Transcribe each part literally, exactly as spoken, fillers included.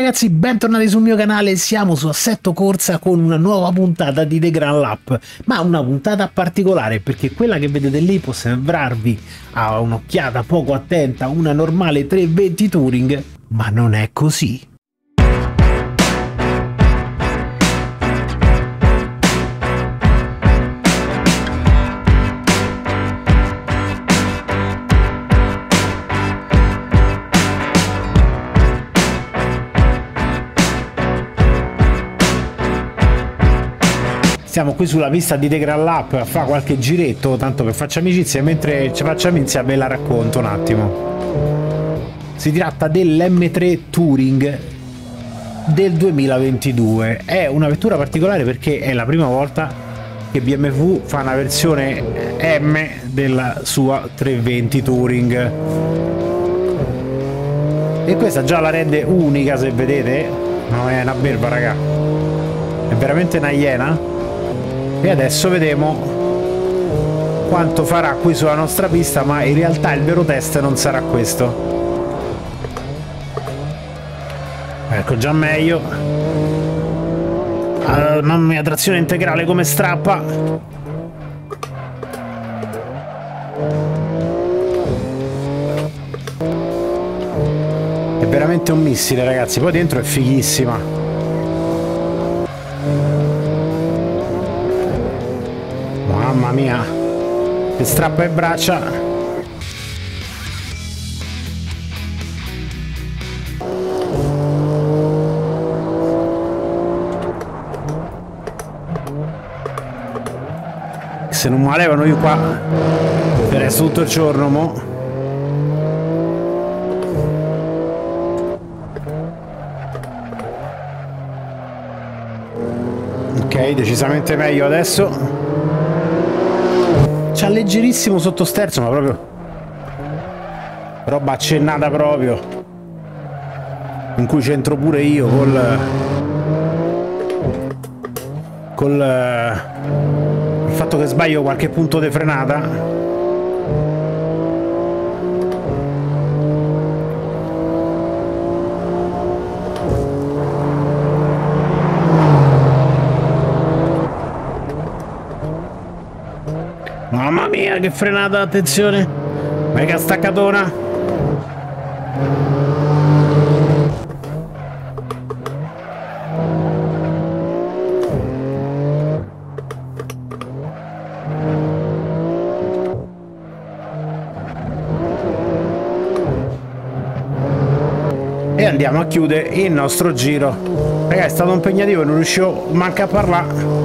ragazzi, bentornati sul mio canale. Siamo su Assetto Corsa con una nuova puntata di The Grand Lap, ma una puntata particolare perché quella che vedete lì può sembrarvi a un'occhiata poco attenta una normale trecentoventi Touring, ma non è così. Siamo qui sulla pista di The Grand Lap a fare qualche giretto, tanto per faccia amicizia, e mentre ci faccio amicizia ve la racconto un attimo. Si tratta dell'M tre Touring del duemilaventidue. È una vettura particolare perché è la prima volta che B M W fa una versione M della sua trecentoventi Touring. E questa già la rende unica, se vedete. No, è una berba, raga. È veramente una iena. E adesso vedremo quanto farà qui sulla nostra pista, ma in realtà il vero test non sarà questo. Ecco, già meglio. Uh, mamma mia, trazione integrale come strappa. È veramente un missile, ragazzi. Poi dentro è fighissima. Mamma mia, che strappa e braccia. Se non mi levano io qua per resto tutto il giorno, mo. Ok, decisamente meglio adesso. C'ha leggerissimo sottosterzo, ma proprio roba accennata proprio, in cui c'entro pure io col col il fatto che sbaglio qualche punto di frenata. Mamma mia, che frenata, attenzione, mega staccatona. E andiamo a chiudere il nostro giro. Ragazzi, è stato impegnativo e non riuscivo manco a parlare.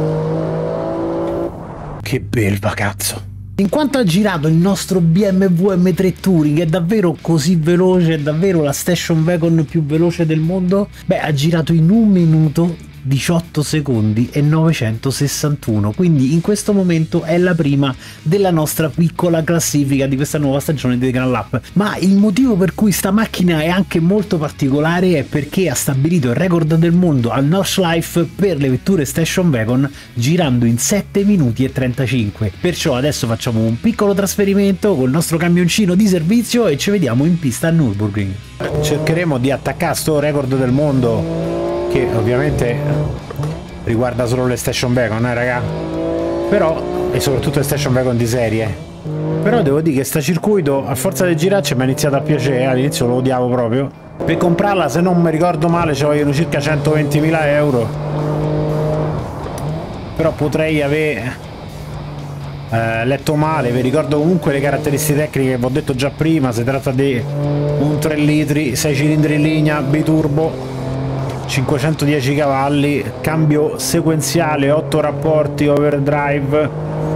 Che belva, cazzo. In quanto ha girato il nostro B M W M tre Touring, è davvero così veloce? È davvero la station wagon più veloce del mondo? Beh, ha girato in un minuto diciotto secondi e novecentosessantuno, quindi in questo momento è la prima della nostra piccola classifica di questa nuova stagione di The Grand Lap. Ma il motivo per cui sta macchina è anche molto particolare è perché ha stabilito il record del mondo al Nordschleife per le vetture station wagon girando in sette minuti e trentacinque. Perciò adesso facciamo un piccolo trasferimento col nostro camioncino di servizio e ci vediamo in pista a Nürburgring. Cercheremo di attaccare sto record del mondo, che ovviamente riguarda solo le station wagon, eh raga, però, e soprattutto le station wagon di serie. Però devo dire che sta circuito a forza di girarci mi ha iniziato a piacere. All'inizio lo odiavo proprio. Per comprarla, se non mi ricordo male, ci vogliono circa centoventimila euro, però potrei aver eh, letto male. Vi ricordo comunque le caratteristiche tecniche che vi ho detto già prima. Si tratta di un tre litri, sei cilindri in linea, biturbo, cinquecentodieci cavalli, cambio sequenziale, otto rapporti, overdrive,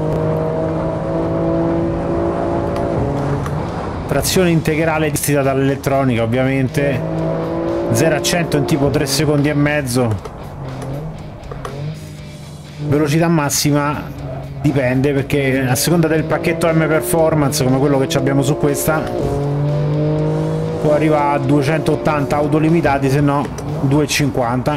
trazione integrale gestita dall'elettronica ovviamente, zero a cento in tipo tre secondi e mezzo, velocità massima dipende, perché a seconda del pacchetto M Performance, come quello che abbiamo su questa, può arrivare a duecentottanta autolimitati, se no due e cinquanta,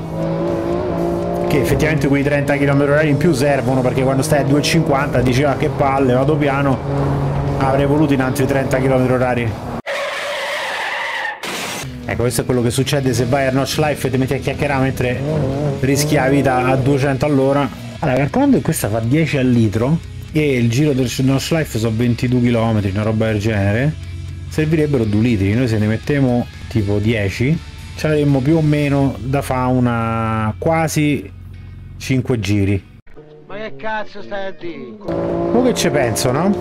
che effettivamente quei trenta chilometri orari in più servono, perché quando stai a due e cinquanta dici ah che palle, vado piano, avrei voluto in altri trenta chilometri orari. Ecco, questo è quello che succede se vai a Notch Life e ti metti a chiacchierare mentre rischi la vita a duecento all'ora. Allora, calcolando che questa fa dieci al litro e il giro del Notch Life sono ventidue chilometri, una roba del genere, servirebbero due litri. Noi se ne mettiamo tipo dieci, ci avremmo più o meno da fare una quasi cinque giri. Ma che cazzo stai a dire? Mo che ci penso, no?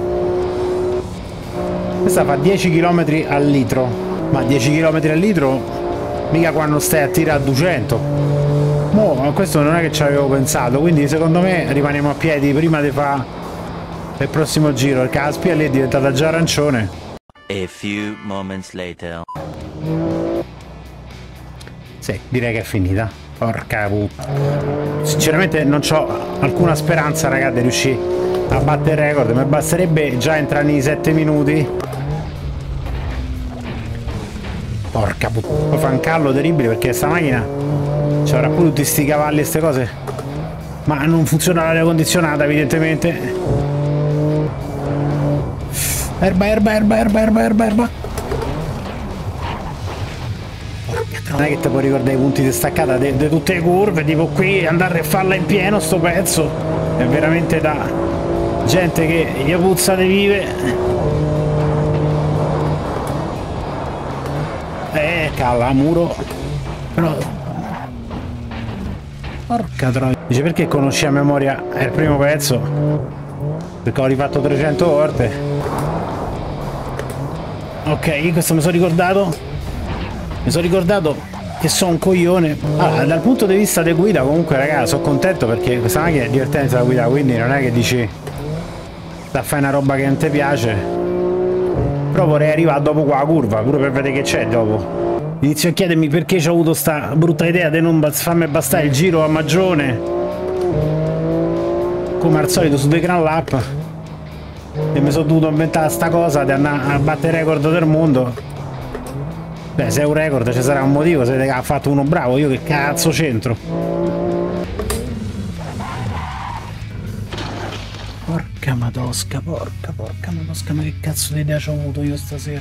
Questa fa dieci chilometri al litro, ma dieci chilometri al litro mica quando stai a tirare a duecento. Mo, questo non è che ci avevo pensato, quindi secondo me rimaniamo a piedi prima di fare il prossimo giro, perché la spia lì è diventata già arancione. A few moments later. Sì, direi che è finita. Porca puttana. Sinceramente non ho alcuna speranza, ragazzi, di riuscire a battere il record. Mi basterebbe già entrare nei sette minuti. Porca puttana. Poi fa un callo terribile perché sta macchina ci avrà pure tutti sti cavalli e ste cose. Ma non funziona l'aria condizionata, evidentemente. Erba, erba, erba, erba, erba, erba, erba. Non è che ti puoi ricordare i punti di staccata di tutte le curve, tipo qui andare a farla in pieno sto pezzo è veramente da gente che gli puzza di vive. Eh, calla, muro. Però porca troia. Dice perché conosci a memoria il primo pezzo? Perché ho rifatto trecento volte. Ok, questo mi sono ricordato. Mi sono ricordato che sono un coglione. Allora, dal punto di vista di guida comunque, ragazzi, sono contento perché questa macchina è divertente da guidare, quindi non è che dici sta a fare una roba che non ti piace. Però vorrei arrivare dopo qua la curva, pure per vedere che c'è dopo. Inizio a chiedermi perché ho avuto sta brutta idea di non farmi bastare il giro a Magione, come al solito su The Grand Lap, e mi sono dovuto inventare sta cosa di andare a battere il record del mondo. Beh, se è un record ci sarà un motivo, se ha fatto uno bravo, io che cazzo c'entro? Porca madosca, porca, porca madosca, ma che cazzo di idea ci ho avuto io stasera?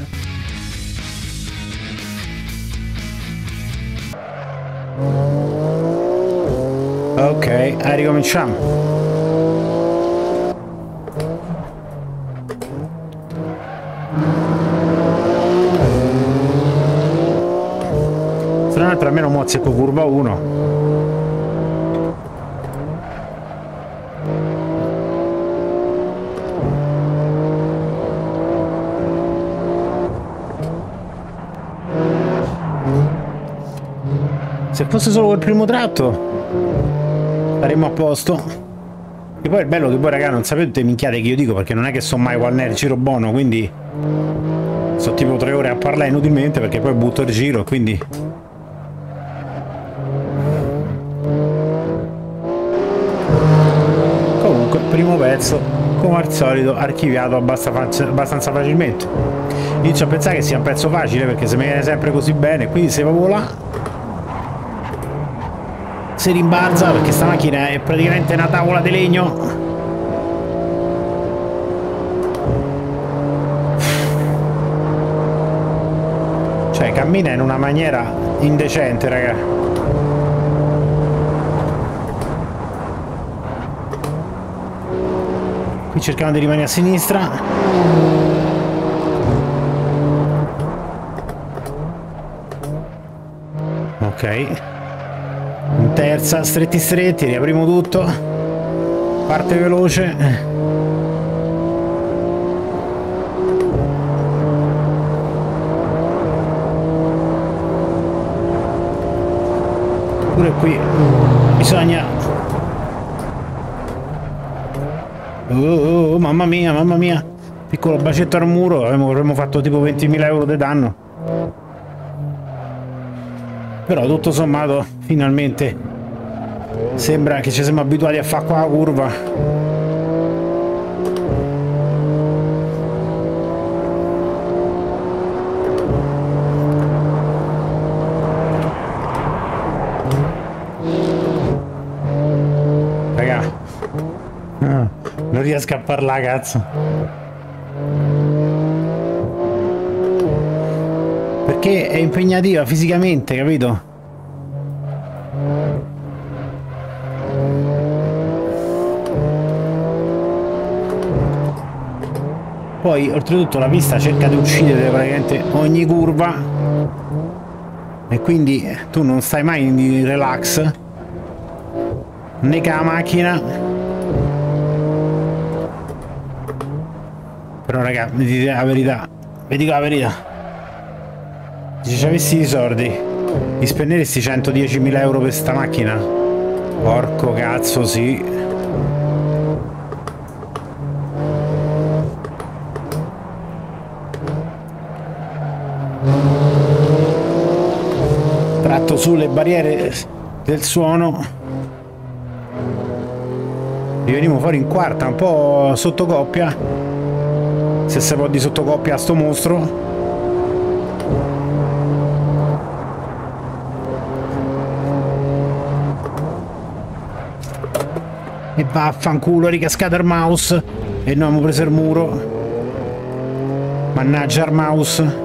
Ok, ah, ricominciamo. Tra almeno mozzi con curva uno. Se fosse solo quel primo tratto saremmo a posto. E poi il bello che poi, raga, non sapete tutte le minchiate che io dico, perché non è che so mai qual è il giro buono, quindi sto tipo tre ore a parlare inutilmente perché poi butto il giro, quindi primo pezzo, come al solito, archiviato abbastanza, abbastanza facilmente. Inizio a pensare che sia un pezzo facile perché se mi viene sempre così bene, quindi se proprio là si rimbalza, perché sta macchina è praticamente una tavola di legno. Cioè cammina in una maniera indecente, raga. Cercando di rimanere a sinistra. Ok, in terza, stretti stretti, riapriamo tutto, parte veloce. Pure qui bisogna. Oh, oh, mamma mia, mamma mia, piccolo bacetto al muro, avremmo, avremmo fatto tipo ventimila euro di danno. Però tutto sommato finalmente sembra che ci siamo abituati a fare qua la curva. Raga, ah, non riesco a parlare, cazzo. perché è impegnativa fisicamente, capito? Poi oltretutto la pista cerca di uccidere praticamente ogni curva e quindi tu non stai mai in relax né che la macchina. Però raga, mi dite la verità, vi dico la verità, se ci avessi i soldi mi spenderesti centodiecimila euro per sta macchina? Porco cazzo, sì. Tratto sulle barriere del suono e veniamo fuori in quarta, un po' sotto coppia, se si può di sotto coppia a sto mostro. E vaffanculo, ricascato il mouse e noi abbiamo preso il muro. Mannaggia il mouse.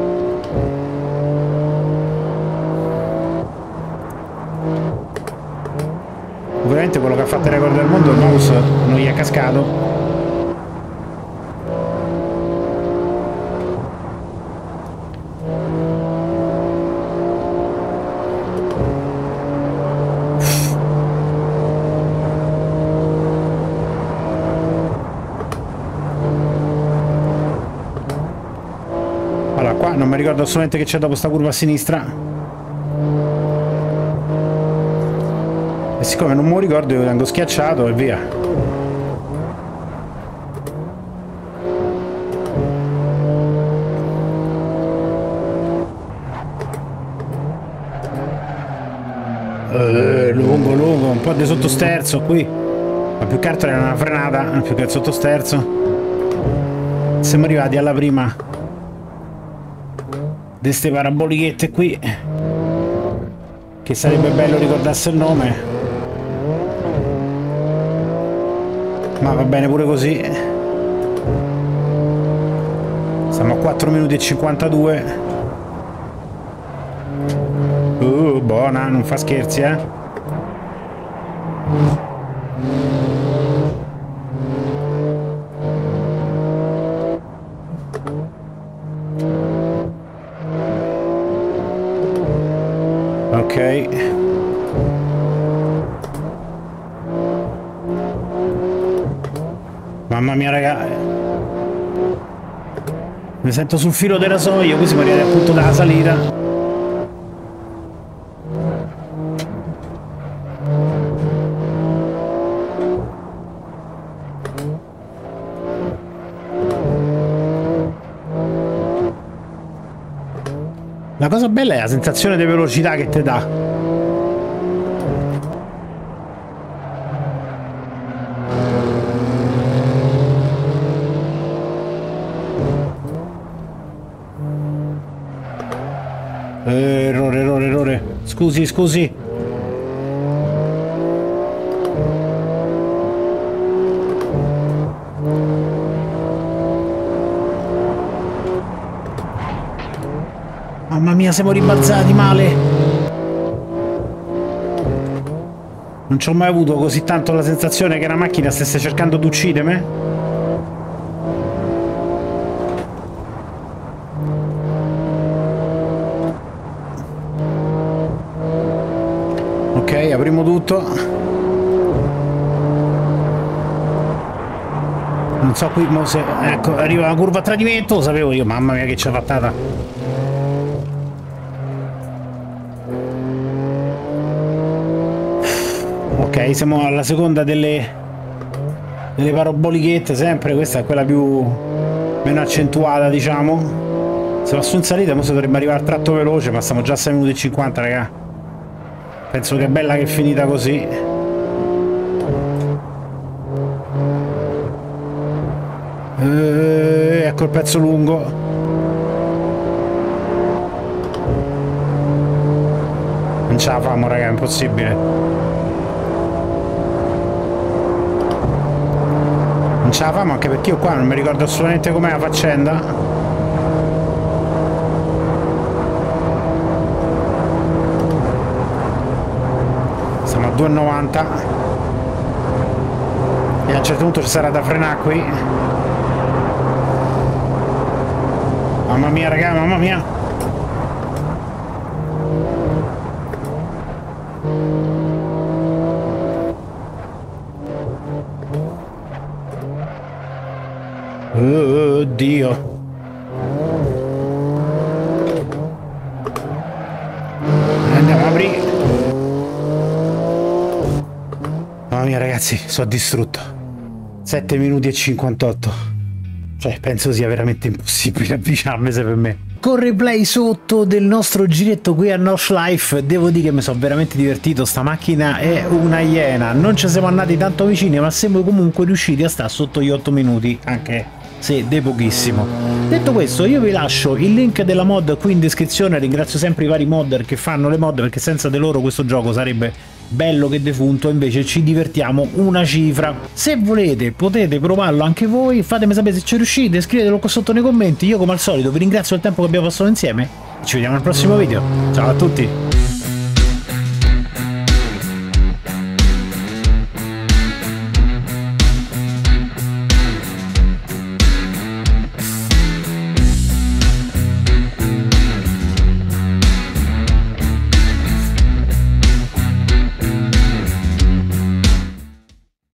Ovviamente quello che ha fatto il record del mondo, il mouse non gli è cascato. Allora qua non mi ricordo assolutamente che c'è dopo sta curva a sinistra. E siccome non me lo ricordo io vengo schiacciato e via. Eh, lungo lungo, un po' di sottosterzo qui. Ma più che altro era una frenata, più che il sottosterzo. Siamo arrivati alla prima di ste parabolichette qui. Che sarebbe bello ricordarsi il nome. Ma va bene pure così. Siamo a quattro minuti e cinquantadue. Uh, buona, non fa scherzi, eh. Ok. Mamma mia raga, mi sento sul filo del rasoio, qui siamo arrivati appunto dalla salita. La cosa bella è la sensazione di velocità che ti dà. Errore, errore, errore. Scusi, scusi. Mamma mia, siamo rimbalzati male. Non ci ho mai avuto così tanto la sensazione che una macchina stesse cercando di uccidermi. Ok, apriamo tutto. Non so qui mo se... Ecco, arriva la curva a tradimento, lo sapevo io, mamma mia che ci ha fattata. Ok, siamo alla seconda delle... delle parabolichette, sempre, questa è quella più... meno accentuata, diciamo. Se va su in salita, mo se dovrebbe arrivare al tratto veloce, ma stiamo già a sei minuti e cinquanta, raga. Penso che è bella che è finita così. Eh, ecco il pezzo lungo. Non ce la famo, raga, è impossibile. Non ce la famo anche perché io qua non mi ricordo assolutamente com'è la faccenda. due e novanta e a un certo punto ci sarà da frenare qui. Mamma mia raga, mamma mia. Oddio. Andiamo a aprire. Mamma mia ragazzi, sono distrutto. sette minuti e cinquantotto. Cioè, penso sia veramente impossibile avvicinarmi se per me. Con replay sotto del nostro giretto qui a Nordschleife, devo dire che mi sono veramente divertito. Sta macchina è una iena. Non ci siamo andati tanto vicini, ma siamo comunque riusciti a stare sotto gli otto minuti, anche se de pochissimo. Detto questo, io vi lascio il link della mod qui in descrizione. Ringrazio sempre i vari modder che fanno le mod, perché senza di loro questo gioco sarebbe bello che defunto, invece ci divertiamo una cifra. Se volete potete provarlo anche voi, fatemi sapere se ci riuscite, scrivetelo qua sotto nei commenti. Io come al solito vi ringrazio del tempo che abbiamo passato insieme, ci vediamo al prossimo video, ciao a tutti.